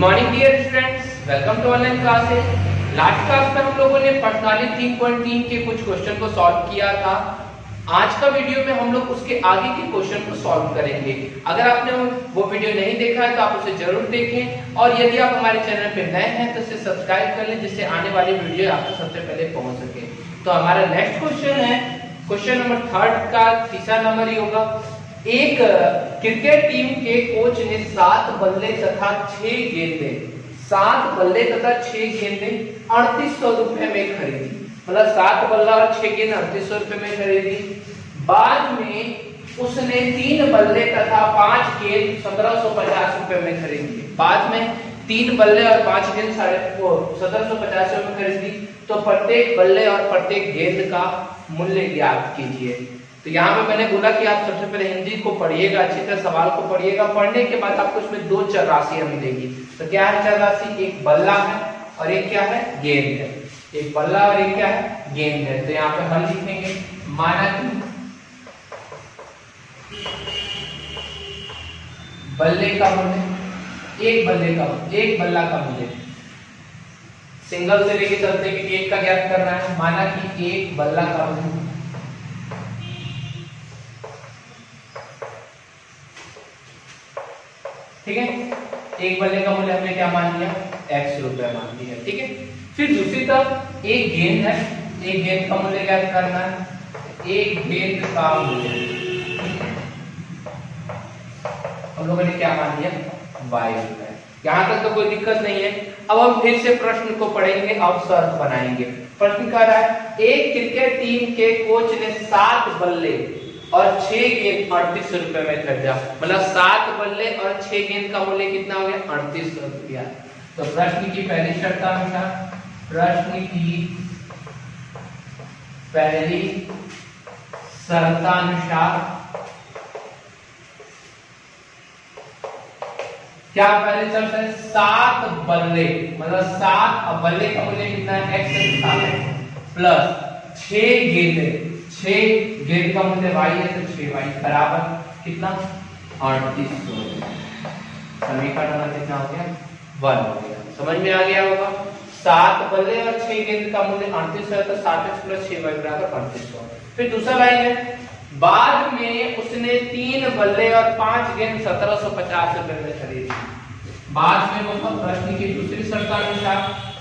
Morning dear students, welcome to online classes. Last class में हम लोगों ने पर्सनालिटी 3.3 के कुछ क्वेश्चन को सॉल्व किया था। आज का वीडियो में हम लोग उसके आगे के क्वेश्चन को सॉल्व करेंगे। अगर आपने वो वीडियो नहीं देखा है तो आप उसे जरूर देखें, और यदि आप हमारे चैनल पे नए हैं तो इसे सब्सक्राइब कर लें, जिससे आने वाली वीडियो आपको सबसे पहले पहुंच सके। तो हमारा नेक्स्ट क्वेश्चन है क्वेश्चन नंबर 3 का तीसरा नंबर ही होगा। एक क्रिकेट टीम के कोच ने 7 बल्ले तथा 6 गेंदें 3800 रुपए में खरीदी। मतलब 7 बल्ला और 6 गेंद 3800 रुपए में खरीदी। बाद में उसने 3 बल्ले तथा 5 गेंद 1750 रुपए में खरीदी। बाद में 3 बल्ले और 5 गेंद 1750 रुपए में खरीदी। तो प्रत्येक बल्ले और प्रत्येक गेंद का मूल्य ज्ञात कीजिए। तो यहाँ पे मैंने बोला कि आप सबसे पहले हिंदी को पढ़िएगा, अच्छी तरह सवाल को पढ़िएगा। पढ़ने के बाद आपको इसमें 2 चर राशियां मिलेगी। तो क्या है चर राशि? एक बल्ला है और एक क्या है? गेंद है। एक बल्ला और एक क्या है? गेंद है। तो यहाँ पे हम लिखेंगे माना कि बल्ले का मूल्य, एक बल्ला का मूल्य सिंगल से लेके चलते हैं कि एक का ज्ञात करना है। माना कि एक बल्ला का मूल्य ठीक है, एक बल्ले का मूल्य हमने क्या मान लिया? x रुपया मान लिया। ठीक है, फिर दूसरी तरफ एक गेंद है, एक गेंद का मूल्य क्या करना है? एक गेंद का मूल्य हम लोगों ने क्या मान लिया? y रुपया। यहां तक तो कोई दिक्कत नहीं है। अब हम फिर से प्रश्न को पढ़ेंगे, अब शर्त बनाएंगे। प्रश्न कह रहा है एक क्रिकेट टीम के कोच ने 7 बल्ले और 6 गेंद 3800 रुपए में खरीदा। मतलब 7 बल्ले और 6 गेंद का मूल्य कितना हो गया? 3800 रुपया। तो प्रश्न की पहली शर्तानुसार क्या पहले शर्त है? 7 बल्ले, मतलब 7 बल्ले का मूल्य कितना है? x प्लस 6 गेंद का मूल्य y है, तो 6y बराबर कितना? 3800। समीकरण नंबर कितना हो गया? 1 हो गया। समझ में आ गया होगा। 7 बल्ले और 6 गेंद का मूल्य 3800 है, तो 7x प्लस 6y बराबर 3800। फिर दूसरा लाइन है बाद में उसने 3 बल्ले और 5 गेंद 1750 रुपए में खरीदी। बाद में मतलब प्रश्न की दूसरी शर्तानुसार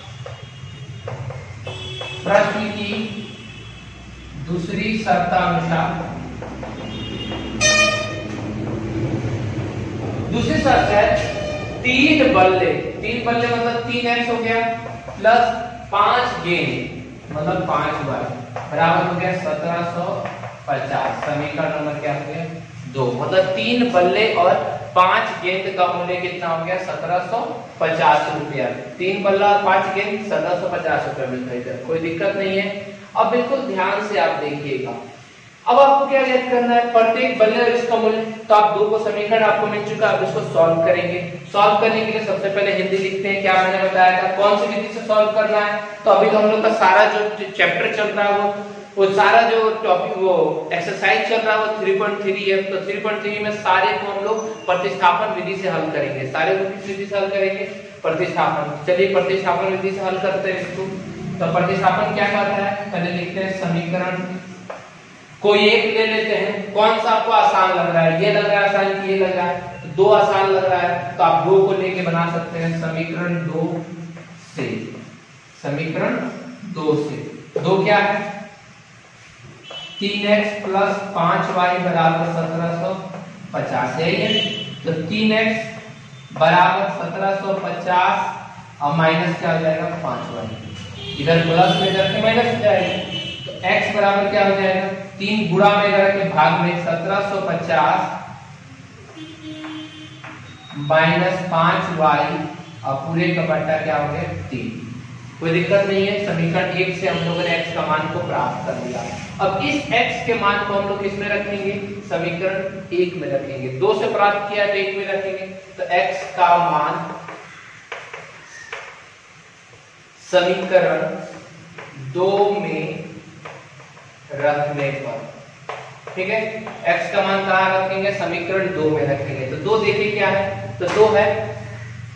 दूसरी शर्त है 3 बल्ले मतलब 3x हो गया प्लस 5 गेंद मतलब 5y बराबर हो गया 1750। समीकरण नंबर क्या हो गया? 2। मतलब 3 बल्ले और 5 गेंद का मूल्य कितना हो गया? 1750 रुपया। 3 बल्ला और 5 गेंद 1750 रुपए में खरीदा। कोई दिक्कत नहीं है। अब बिल्कुल ध्यान से आप देखिएगा। अब आपको क्या ज्ञात करना है? प्रत्येक बल्ले और इसका मूल्य। तो आप 2 को समीकरण आपको मिल चुका है, अब इसको सॉल्व करेंगे। सॉल्व करने के लिए सबसे पहले हिंदी लिखते हैं। क्या मैंने बताया था? कौन सी विधि से सॉल्व करना है? तो अभी तो हम लोग का सारा जो चैप्टर चल रहा है वो सारा जो टॉपिक वो एक्सरसाइज चल रहा है वो 3.3 है। तो 3.3 में सारे को हम लोग प्रतिस्थापन विधि से हल करेंगे। सारे को किस विधि से हल करेंगे? प्रतिस्थापन। चलिए प्रतिस्थापन विधि से हल करते हैं इसको। तो प्रतिस्थापन क्या करता है? पहले लिखते हैं समीकरण कोई एक ले लेते हैं। कौन सा आपको आसान लग रहा है? ये लग रहा है आसान कि ये लग रहा है? तो 2 आसान लग रहा है, तो आप 2 को लेके बना सकते हैं समीकरण 2 से। समीकरण 2 से 2 क्या है? 3x प्लस 5y बराबर 1750 है। तो 3x बराबर 1750 और माइनस क्या हो जाएगा? 5y। इधर प्लस में इधर के माइनस हो जाएगा। तो x बराबर क्या हो जाएगा? 3 गुणा में इधर के भाग में 1750 माइनस 5y और पूरे का बट्टा क्या हो गया? 3। कोई दिक्कत नहीं है। समीकरण 1 से हम लोगों ने x का मान को प्राप्त कर लिया। अब इस x के मान को हम लोग किस में रखेंगे? समीकरण 1 में रखेंगे। 2 से प्राप्त किया तो 1 में रखेंगे। तो x का मान समीकरण 2 में रखने पर, ठीक है, x का मान कहां रखेंगे? समीकरण 2 में रखेंगे। तो 2 देखिए क्या है? तो 2 है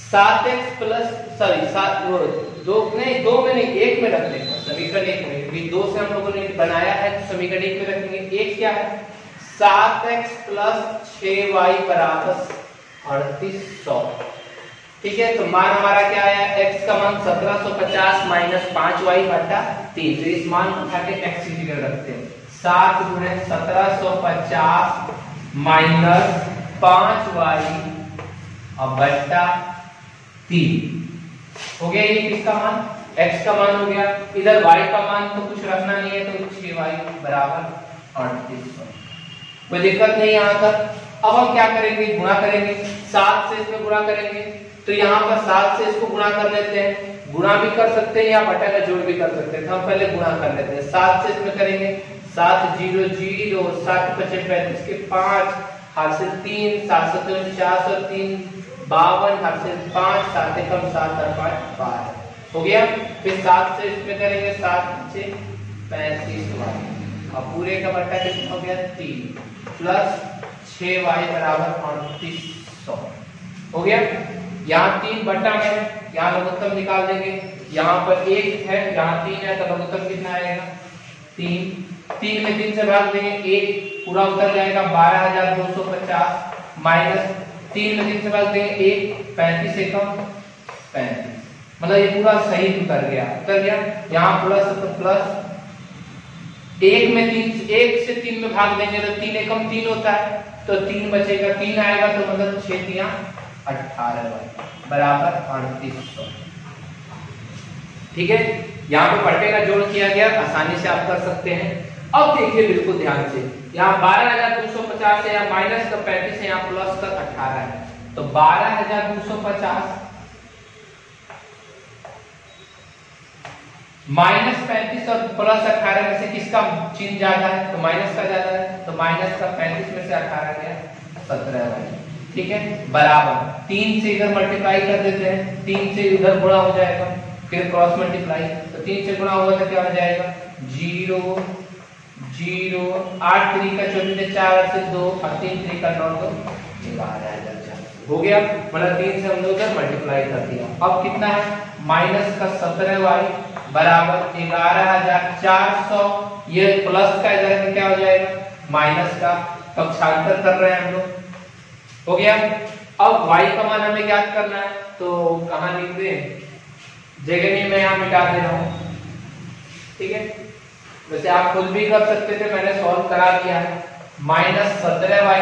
7x प्लस सॉरी 2 में नहीं 1 में रख देंगे समीकरण 1 में, क्योंकि 2 से हम लोगों ने बनाया है तो समीकरण 1 में रखेंगे। 1 क्या है 7x प्लस 6y बराबर 3800। ठीक है, तो मान हमारा क्या आया, x का मान 1750 माइनस 5y बटा 3। तो इस मान को उठा के x की जगह रखते हैं। 7 गुणे 1750 माइनस 5y और बटा 3 हो गया। ये किसका मान, x का मान हो गया। इधर y का मान तो कुछ रखना नहीं है, तो 6y बराबर 3800। कोई दिक्कत नहीं यहाँ तक। अब हम क्या करेंगे, गुणा करेंगे। 7 से इसमें गुणा करेंगे, तो यहाँ पर 7 से इसको गुणा कर लेते हैं। गुणा भी कर सकते हैं या बटा का जोड़ भी कर सकते हैं, तो हम पहले गुणा कर लेते हैं। 7 से इसमें करेंगे 7 0 0 7 5 35 के 5 हासिल 3 7 7 403 52 हासिल 5 7 कम 7 और 5 12 हो गया। फिर 7 से इसमें करेंगे 7 5 35y और पूरे का बटा कितना हो गया 3 प्लस 6y बराबर 3800 हो गया। यहाँ 3 बटा में है, यहाँ लघुत्तम निकाल देंगे। यहाँ पर 1 है, यहाँ 3 है, तो लघुत्तम कितना आएगा 3 में 3 से भाग देंगे 1 पूरा उतर जाएगा 12250 माइनस 3 में 3 से भाग देंगे 1 35 से कम 35, मतलब ये पूरा सही उतर गया। यहाँ प्लस तो प्लस 1 में 3 1 से 3 में भाग देंगे तो 3 एकम 3 होता है, तो 3 बचेगा 3 आएगा, तो मतलब 6 3 18 बराबर 3800। ठीक है, यहाँ पे बट्टे का जोड़ किया गया, आसानी से आप कर सकते हैं। अब देखिए बिल्कुल ध्यान से, यहाँ 12250 है, यहाँ माइनस का 35 है, यहाँ प्लस का 18 है, तो 12250 माइनस 35 और प्लस 18 में से किसका चिन्ह ज्यादा है, तो माइनस का ज्यादा है, तो माइनस का 35 में से 18 गया 17 है। ठीक है, बराबर 3 से इधर मल्टीप्लाई कर देते हैं, 3 से उधर गुणा हो जाएगा, फिर क्रॉस मल्टीप्लाई, तो 3 से गुणा होगा तो क्या हो जाएगा 0 0 8 3 का 24 4 से 2 और 3 3 का 9 तो 12000 हो गया। मतलब 3 से हम लोग उधर मल्टीप्लाई कर दिया। अब कितना है माइनस का 17y बराबर 11400, ये प्लस का इधर क्या हो जाएगा माइनस का, पक्षांतर कर रहे हैं हम लोग, हो गया। अब y का मान हमें ज्ञात करना है, तो कहां लिख दें, जगह में मैं यहां मिटा दे रहा हूं। ठीक है, वैसे आप खुद भी कर सकते थे, मैंने सॉल्व करा दिया है। माइनस 17y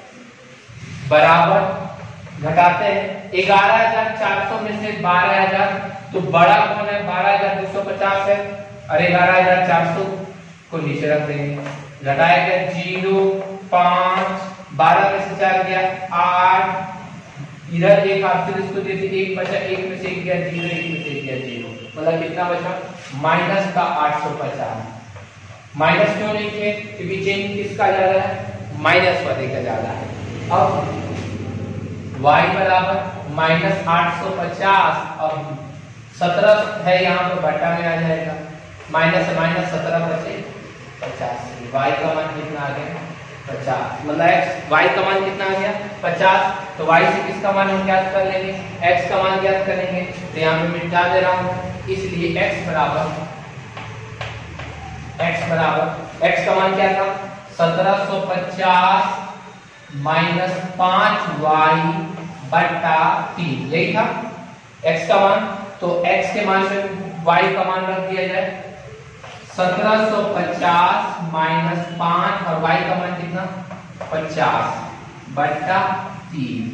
बराबर घटाते हैं 11400 में से 12000, तो बड़ा कौन है 12250 है, और 11400 को नीचे रख देंगे। घटाएगा 0 5 12 में से 4 गया 8, इधर एक हासिल इसको देते 1 बचा, 1 में से 1 गया 0, 1 में से 1 गया 0, मतलब कितना बचा माइनस का 850। माइनस क्यों नहीं किए, क्योंकि चिन्ह किसका ज्यादा है, माइनस वाले का ज्यादा है। अब y बराबर माइनस 850 और 17 है यहाँ पर बटा में आ जाएगा, माइनस माइनस 17 बचे 50। y का मान कितना आ गया 50, मतलब y का मान कितना आ गया 50, तो y से किसका मान हम ज्ञात कर लेंगे, x का मान ज्ञात करेंगे। तो यहाँ पे मिटा दे रहा हूँ, इसलिए x बराबर x का मान क्या था 1750 माइनस 5y बटा 3, यही था x का मान। तो x के मान में y का मान रख दिया जाए 1750 माइनस 5 और y का मान कितना 50 बटा 3।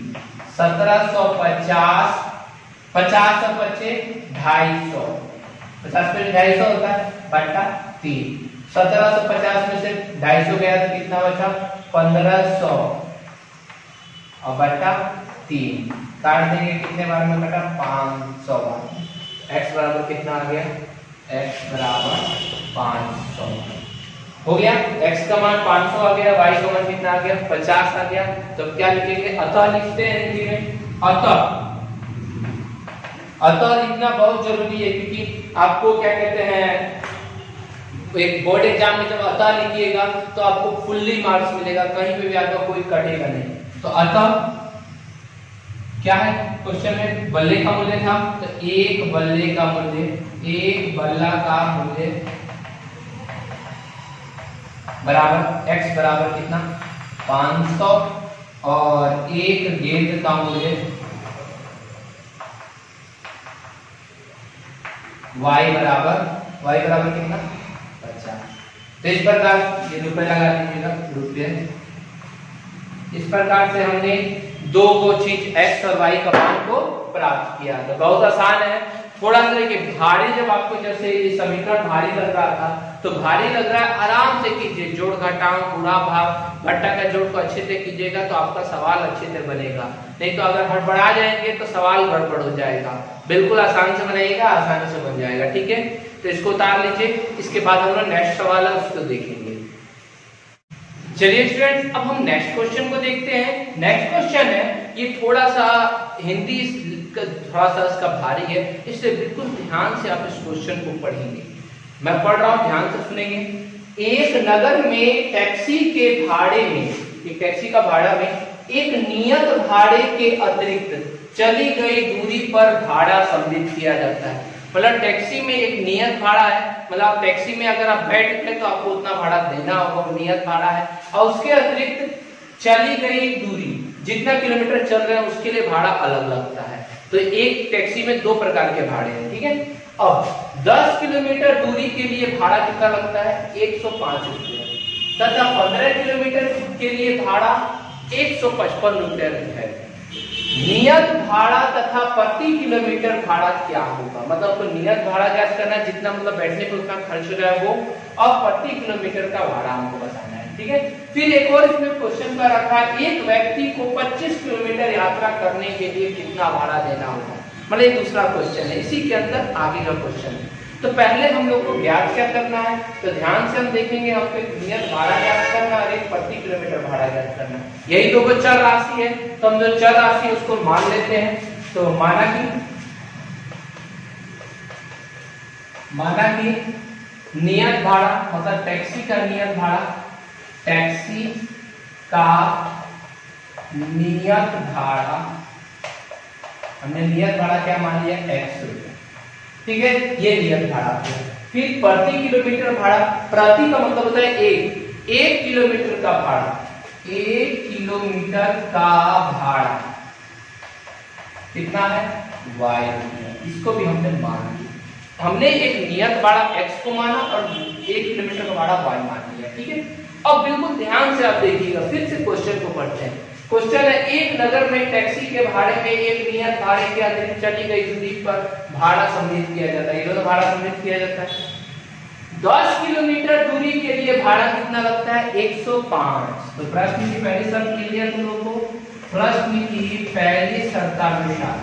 1750 50 और 25 250, 50 पे 250 होता है बटा 3। 1750 में से 250 गया तो कितना बचा 1500 और बटा 3, काट देंगे कितने बार में कटा 500 बार। x बराबर कितना आ गया, x बराबर 500 हो गया। x का मान 500 आ गया, y का मान कितना आ गया 50 आ गया। तो क्या लिखेंगे, अतः लिखते हैं हिंदी में, अतः लिखना बहुत जरूरी है, क्योंकि आपको क्या कहते हैं एक बोर्ड एग्जाम में जब अतः लिखिएगा तो आपको फुल्ली मार्क्स मिलेगा, कहीं पे भी आपका कोई कटेगा नहीं। तो अतः क्या है क्वेश्चन में, बल्ले का मूल्य था, तो एक बल्ले का मूल्य, एक बल्ला का मूल्य बराबर x बराबर कितना 500 और एक गेंद का मूल्य y बराबर कितना 50। तो इस प्रकार ये रुपए लगा दीजिएगा, रुपये। इस प्रकार से हमने दो को चीज x और y का मान को प्राप्त किया। तो बहुत आसान है। थोड़ा सा देखिए, भारी जब आपको जैसे ये समीकरण भारी लग रहा था, तो भारी लग रहा है आराम से कीजिए, जोड़ घटाओ गुणा भाग घटा का जोड़ को अच्छे से कीजिएगा तो आपका सवाल अच्छे से बनेगा। नहीं तो अगर हड़बड़ा जाएंगे तो सवाल गड़बड़ हो जाएगा। बिल्कुल आसान से बनाइएगा, आसानी से बन जाएगा। ठीक है, तो इसको उतार लीजिए। इसके बाद हम लोग नेक्स्ट सवाल है उसको देखेंगे। चलिए स्टूडेंट्स, अब हम नेक्स्ट क्वेश्चन को देखते हैं। नेक्स्ट क्वेश्चन है, ये थोड़ा सा हिंदी थोड़ा सा इसका भारी है, इसलिए बिल्कुल ध्यान से आप इस क्वेश्चन को पढ़ेंगे। मैं पढ़ रहा हूं, ध्यान से सुनेंगे। एक नगर में टैक्सी के भाड़े में, एक टैक्सी का भाड़ा में एक नियत भाड़े के अतिरिक्त चली गई दूरी पर भाड़ा सम्मिलित किया जाता है। मतलब टैक्सी में एक नियत भाड़ा है, मतलब टैक्सी में अगर आप बैठ गए तो आपको उतना भाड़ा देना होगा, वो नियत भाड़ा है। और उसके अतिरिक्त चली गई दूरी, जितना किलोमीटर चल रहे हैं उसके लिए भाड़ा अलग लगता है। तो एक टैक्सी में दो प्रकार के भाड़े हैं। ठीक है, अब 10 किलोमीटर दूरी के लिए भाड़ा कितना लगता है 105 रुपये, तथा 15 किलोमीटर के लिए भाड़ा 155 रुपये है। नियत भाड़ा तथा प्रति किलोमीटर भाड़ा क्या होगा? मतलब तो नियत भाड़ा ज्ञात करना, जितना मतलब बैठने पर उतना खर्च हो रहा है वो, और प्रति किलोमीटर का भाड़ा हमको बताना है। ठीक है, फिर एक और इसमें क्वेश्चन का रखा है, एक व्यक्ति को 25 किलोमीटर यात्रा करने के लिए कितना भाड़ा देना होगा। मतलब ये दूसरा क्वेश्चन है, इसी के अंदर आगे का क्वेश्चन है। तो पहले हम लोग को ज्ञात क्या करना है, तो ध्यान से हम देखेंगे, हमको एक नियत भाड़ा ज्ञात करना और एक प्रति किलोमीटर भाड़ा ज्ञात करना। यही दो चर राशि है, तो हम जो चर राशि है उसको मान लेते हैं। तो माना कि नियत भाड़ा, मतलब टैक्सी का नियत भाड़ा, टैक्सी का नियत भाड़ा, हमने नियत भाड़ा क्या मान लिया 100 रुपये। ठीक है, ये नियत भाड़ा है। फिर प्रति किलोमीटर भाड़ा, प्रति का मतलब होता है एक किलोमीटर का भाड़ा, 1 किलोमीटर का भाड़ा कितना है y। इसको भी हमने मान लिया। हमने एक नियत भाड़ा x को माना और 1 किलोमीटर का भाड़ा y मान लिया। ठीक है, अब बिल्कुल ध्यान से आप देखिएगा, फिर से क्वेश्चन को पढ़ते हैं। क्वेश्चन है, एक नगर में टैक्सी के भाड़े में एक नियत भाड़े के अतिरिक्त चली गई दूरी पर भाड़ा सम्मिलित किया जाता है। ये दोनों भाड़ा सम्मिलित किया जाता है। 10 किलोमीटर दूरी के लिए भाड़ा कितना लगता है 105। तो प्रश्न की पहली शर्त मिल गया तुम लोग को। प्रश्न की पहली शर्तानुसार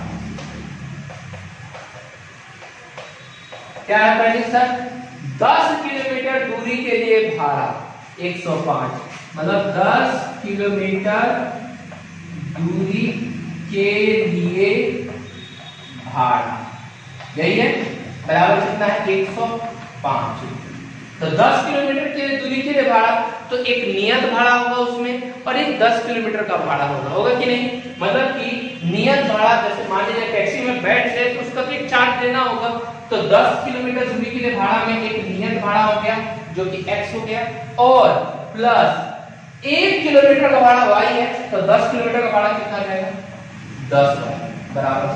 क्या है पहली शर्त, 10 किलोमीटर दूरी के लिए भाड़ा 105, मतलब 10 किलोमीटर दूरी के लिए भाड़ा, यही है, बराबर कितना है 105। तो 10 किलोमीटर के दूरी के लिए भाड़ा, तो एक नियत भाड़ा होगा उसमें और एक 10 किलोमीटर का भाड़ा होगा कि नहीं। मतलब कि नियत भाड़ा, जैसे मान लीजिए टैक्सी में बैठ गए तो उसका तो एक चार्ज देना होगा। तो 10 किलोमीटर दूरी के लिए भाड़ा में एक नियत भाड़ा हो गया जो कि x हो गया, और प्लस 1 किलोमीटर का भाड़ा y है। तो 10 किलोमीटर का भाड़ा कितना जाएगा 10 बराबर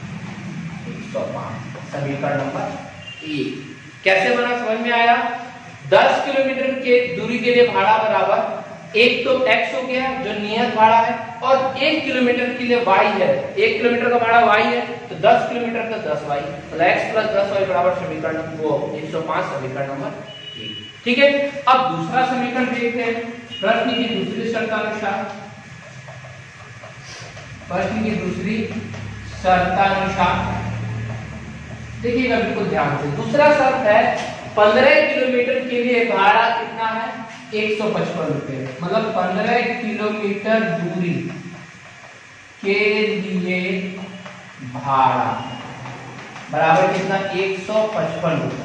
105। समीकरण नंबर 1 कैसे बना, समझ में आया। 10 किलोमीटर के दूरी के लिए भाड़ा बराबर, एक तो x हो गया जो नियत भाड़ा है, और 1 किलोमीटर के लिए y है। 1 किलोमीटर का भाड़ा y है, तो 10 किलोमीटर का 10y, मतलब x प्लस 10y बराबर समीकरण 105, समीकरण नंबर 1। ठीक है, अब दूसरा समीकरण देखते हैं। प्रश्न की दूसरी शर्तानुसार, प्रश्न की दूसरी शर्तानुसार देखिएगा बिल्कुल ध्यान से। दूसरा शर्त है 15 किलोमीटर के लिए भाड़ा कितना है 155 रुपये, मतलब 15 किलोमीटर दूरी के लिए भाड़ा बराबर कितना 155 रुपये।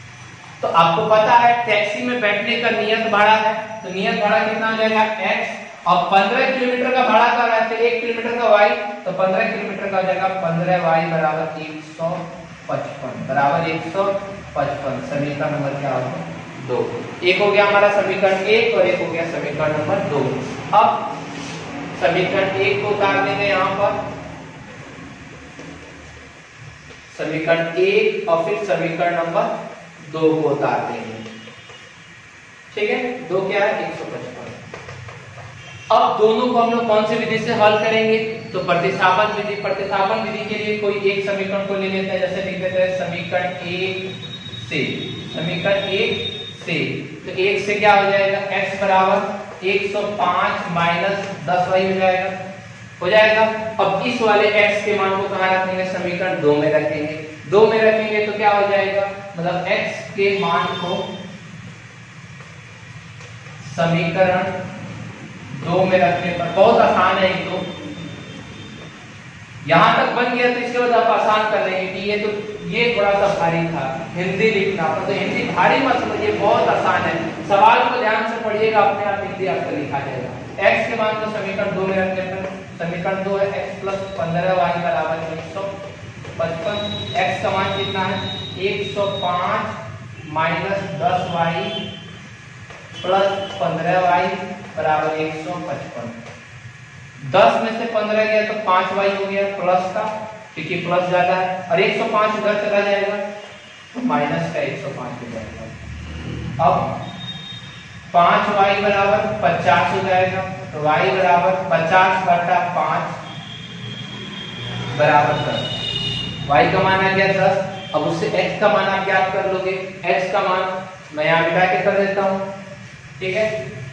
तो आपको पता है टैक्सी में बैठने का नियत भाड़ा है, तो नियत भाड़ा कितना हो जाएगा x अब 15 किलोमीटर का भाड़ा का रहता है 1 किलोमीटर का y, तो 15 किलोमीटर का हो जाएगा 15y बराबर 155 बराबर 155। समीकरण नंबर क्या होगा 2। एक हो गया हमारा समीकरण 1 और एक हो गया समीकरण नंबर 2। अब समीकरण 1 को उतार देंगे यहाँ पर, समीकरण 1 और फिर समीकरण नंबर 2 को उतार देंगे। ठीक है, 2 क्या है 155। अब दोनों को हम लोग कौन सी विधि से हल करेंगे, तो प्रतिस्थापन विधि। प्रतिस्थापन विधि के लिए कोई एक समीकरण को ले लेते हैं, जैसे लिख देते हैं समीकरण 1 से, समीकरण 1 से, तो 1 से क्या हो जाएगा x बराबर 105 माइनस 10y हो जाएगा। अब इस वाले x के मान को कहां रखेंगे, समीकरण 2 में रखेंगे। 2 में रखेंगे तो क्या हो जाएगा, मतलब x के मान को समीकरण 2 में रखने पर, बहुत आसान है ये तो, यहां तक बन गया तो इसके बाद आप आसान कर लेंगे कि ये थोड़ा सा भारी था हिंदी लिखना, पर तो हिंदी भारी मत समझिए, बहुत आसान है। सवाल को ध्यान से पढ़िएगा, अपने आप हिंदी आपका लिखा जाएगा। x के मान को समीकरण 2 में रखने पर, समीकरण 2 है x प्लस 15y बराबर 155। x का मान कितना है 105 माइनस 10y प्लस 15y बराबर 155। 10 में से 15 गया तो 5y हो गया प्लस का, क्योंकि प्लस ज्यादा है, और 105 उधर चला जाएगा तो माइनस का 105 हो जाएगा। अब 5y बराबर 50 हो जाएगा, तो y बराबर 50 बटा 5 बराबर 10। y का मान आ गया 10। अब उससे x का मान आप ज्ञात कर लोगे। x का मान मैं यहाँ मिटा के कर देता हूँ, ठीक है,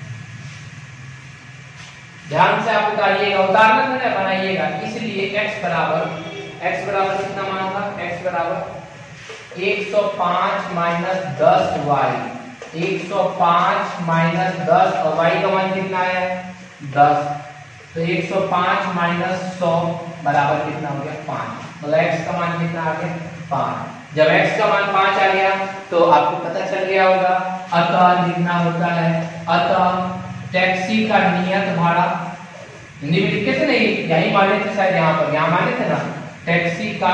ध्यान से आप उतारिएगा, उतारना नहीं बनाइएगा। इसलिए x बराबर कितना मान था, x बराबर 105 माइनस 10y, 105 माइनस 10 और y का मान कितना है 10, तो 105 माइनस 100 बराबर कितना हो गया 5, मतलब x का मान कितना आ गया 5। जब x का मान 5 आ गया तो आपको पता चल गया होगा, अतः लिखना होता है, अतः टैक्सी का नियत भाड़ा, हिंदी में लिखे थे नहीं, यही माने थे शायद, यहाँ माने थे ना, टैक्सी का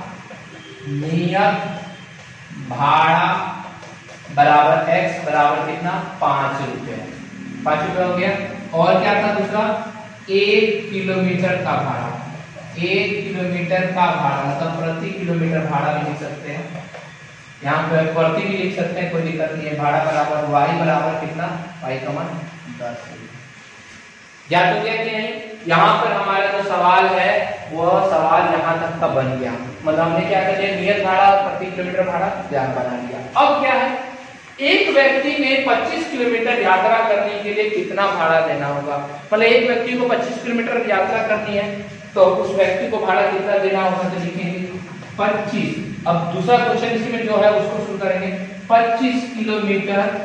नियत भाड़ा बराबर x बराबर कितना 5 रुपए, 5 रुपए हो गया। और क्या था दूसरा, 1 किलोमीटर का भाड़ा, 1 किलोमीटर का भाड़ा मतलब प्रति किलोमीटर भाड़ा भी लिख सकते हैं, यहाँ पे प्रति भी लिख सकते हैं, कोई दिक्कत नहीं है। भाड़ा बराबर y बराबर कितना, y का मान 10। ज्ञात हो गया कि नहीं। यहाँ पर हमारा जो सवाल है वह सवाल यहाँ तक का बन गया, मतलब हमने क्या कर लिया, नियत भाड़ा और प्रति किलोमीटर भाड़ा ज्ञात बना लिया। अब क्या है, एक व्यक्ति ने 25 किलोमीटर यात्रा करने के लिए कितना भाड़ा देना होगा, मतलब एक व्यक्ति को 25 किलोमीटर यात्रा करनी है तो उस व्यक्ति को भाड़ा कितना देना होगा, तो लिखेंगे 25। अब दूसरा क्वेश्चन इसी में जो है उसको शुरू करेंगे। 25 किलोमीटर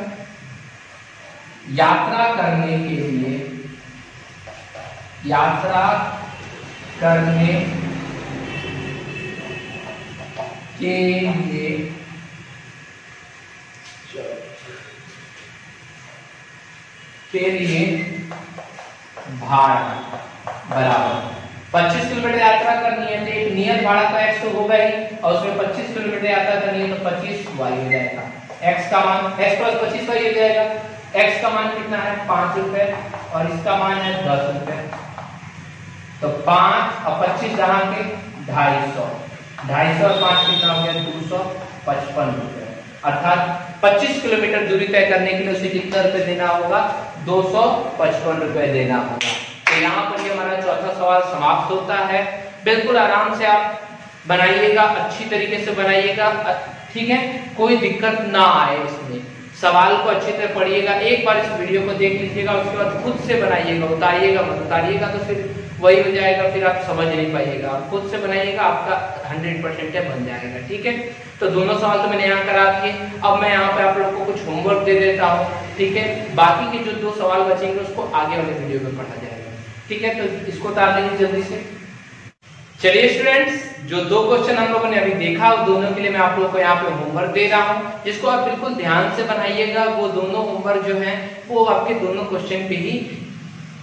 यात्रा करने के लिए, यात्रा करने के लिए भाड़ा बराबर 25 किलोमीटर यात्रा करनी है तो एक नियत भाड़ा का x तो होगा ही, और उसमें 25 किलोमीटर यात्रा करनी है तो 25y हो जाएगा। x का मान x प्लस 25y हो जाएगा। x का मान कितना है 5 रुपए और इसका मान है 10 रुपए, तो 5 और 25 जहां के 250 और 5 कितना हो गया 255 रुपए, अर्थात 25 किलोमीटर दूरी तय करने के लिए उसे कितना रुपए देना होगा, 255 रुपए देना होगा। तो यहाँ पर ये हमारा चौथा सवाल समाप्त होता है। बिल्कुल आराम से आप बनाइएगा, अच्छी तरीके से बनाइएगा, ठीक है, कोई दिक्कत ना आए इसमें। सवाल को अच्छी तरह पढ़िएगा, एक बार इस वीडियो को देख लीजिएगा, उसके बाद खुद से बनाइएगा, उतारिएगा मत, उतारिएगा तो फिर वही हो जाएगा, फिर आप समझ नहीं पाइएगा। आप खुद से बनाइएगा, आपका 100% बन जाएगा, ठीक है। तो दोनों सवाल तो मैंने यहाँ करा दिए। अब मैं यहाँ पे आप लोग को कुछ होमवर्क दे देता हूँ, ठीक है। बाकी के जो 2 सवाल बचेंगे उसको आगे वाले वीडियो में पढ़ा जाएगा, ठीक है। तो इसको उतार लेंगे जल्दी से। चलिए स्टूडेंट्स, जो 2 क्वेश्चन हम लोगों ने अभी देखा, दोनों के लिए मैं आप लोगों को यहाँ पे होमवर्क दे रहा हूँ, जिसको आप बिल्कुल ध्यान से बनाइएगा। वो दोनों होमवर्क जो है वो आपके दोनों क्वेश्चन पे ही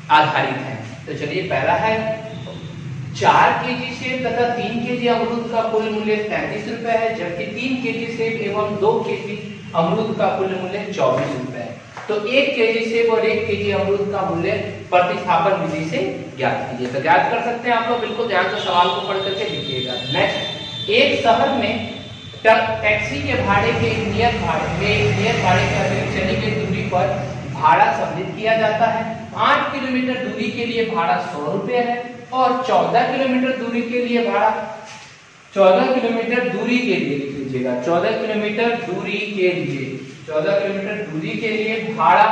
आधारित है। तो चलिए पहला है 4 केजी सेब तथा 3 केजी अमरूद का कुल मूल्य 33 रुपए है, जबकि 3 केजी सेब एवं 2 केजी अमरूद का कुल मूल्य 24 रुपए है। तो 1 केजी सेब और 1 केजी अमरूद का मूल्य प्रतिस्थापन विधि से ज्ञात कीजिए। तो ज्ञात कर सकते हैं आप लोग, बिल्कुल ध्यान से सवाल को पढ़ करके लिखिएगा। नेक्स्ट, एक शहर में टैक्सी के भाड़े के नियत भाड़े के अतिरिक्त चली गई दूरी पर भाड़ा सम्मिलित किया जाता है। 8 किलोमीटर दूरी के लिए भाड़ा 100 रुपए है और 14 किलोमीटर दूरी के लिए भाड़ा 14 किलोमीटर दूरी के लिए लिख लीजिएगा, 14 किलोमीटर दूरी के लिए 14 किलोमीटर दूरी के लिए भाड़ा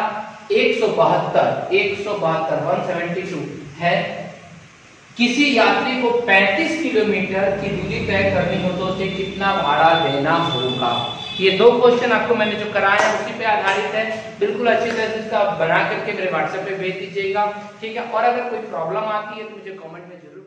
172 है। किसी यात्री को 35 किलोमीटर की दूरी तय करनी हो तो उसे कितना भाड़ा देना होगा। ये 2 क्वेश्चन आपको मैंने जो कराया है उसी पे आधारित है। बिल्कुल अच्छी तरह से इसका बना करके मेरे व्हाट्सएप पे भेज दीजिएगा, ठीक है। और अगर कोई प्रॉब्लम आती है तो मुझे कमेंट में जरूर